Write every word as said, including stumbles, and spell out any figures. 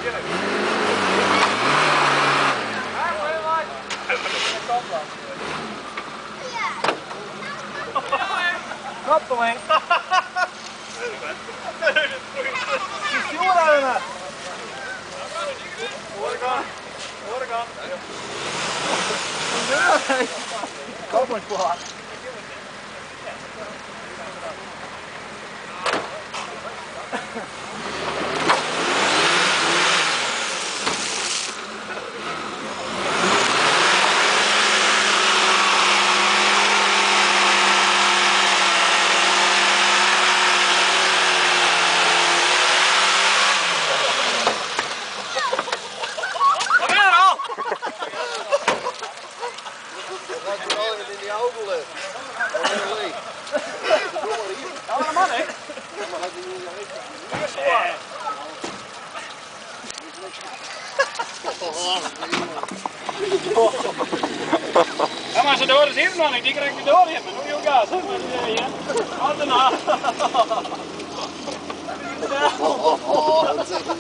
Koppeling. Die stuur aan. Hoor ik aan. Hoor ik aan. Koppeling klaar. Ja, maar ze door is hier nog niet, die krijg je door hier, maar hoe je ook gaat, hè? Wat een haal.